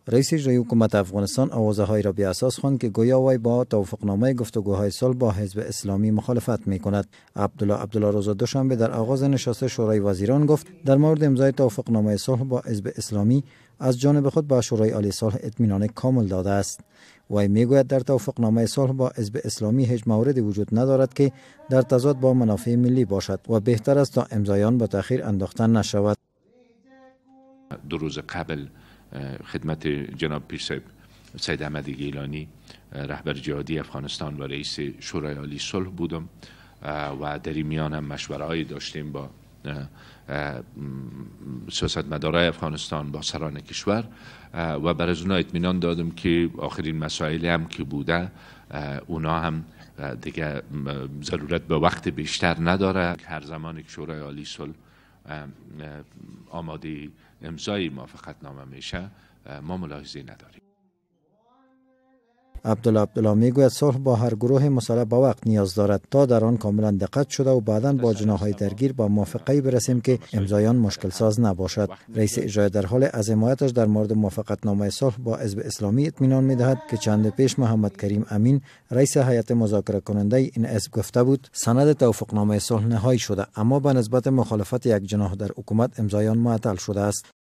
رئیس اجرائیه حکومت افغانستان آوازه‌های را بی اساس خواند که گویا وی با توافقنامه گفتگوهای صلح با حزب اسلامی مخالفت می‌کند. عبدالله روز دوشنبه در آغاز نشست شورای وزیران گفت در مورد امضای توافقنامه صلح با حزب اسلامی از جانب خود به شورای عالی صلح اطمینان کامل داده است. وی میگوید در توافقنامه صلح با حزب اسلامی هیچ موردی وجود ندارد که در تضاد با منافع ملی باشد و بهتر است تا امضایان به تأخیر انداخته نشود. 2 روز قبل خدمت جناب پیر سید احمد گیلانی رهبر جهادی افغانستان و رئیس شورای عالی صلح بودم و در این میان هم مشوره‌ای داشتیم با سیاستمدارای افغانستان، با سران کشور و بر از اونا اطمینان دادم که آخرین مسائل هم که بوده اونا هم دیگه ضرورت به وقت بیشتر نداره. هر زمان که شورای عالی صلح آماده امضای موافقتنامه میشه ما ملاحظه نداریم. عبدالله میگوید صلح با هر گروه مسلح با وقت نیاز دارد تا در آن کاملا دقت شده و بعداً با جناح‌های درگیر با موافقه‌ای برسیم که امضایان مشکل ساز نباشد. رئیس اجرائیه در حال از حمایتش در مورد موافقتنامه صلح با حزب اسلامی اطمینان می‌دهد که چند پیش محمد کریم امین رئیس هیئت مذاکره کننده این حزب گفته بود سند توافقنامه صلح نهایی شده اما به نسبت مخالفت یک جناح در حکومت امضایان معطل شده است.